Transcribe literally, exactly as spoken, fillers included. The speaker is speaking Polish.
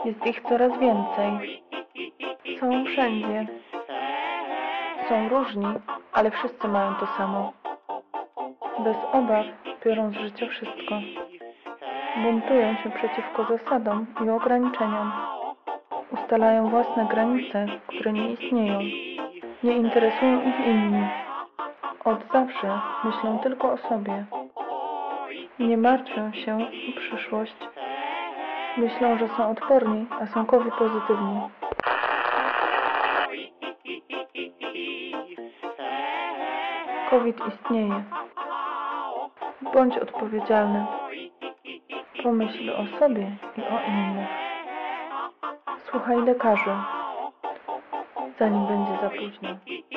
Jest ich coraz więcej. Są wszędzie. Są różni, ale wszyscy mają to samo. Bez obaw biorą z życia wszystko. Buntują się przeciwko zasadom i ograniczeniom. Ustalają własne granice, które nie istnieją. Nie interesują ich inni. Od zawsze myślą tylko o sobie. Nie martwią się o przyszłość. Myślą, że są odporni, a są COVID pozytywni. COVID istnieje. Bądź odpowiedzialny. Pomyśl o sobie i o innych. Słuchaj lekarzy, zanim będzie za późno.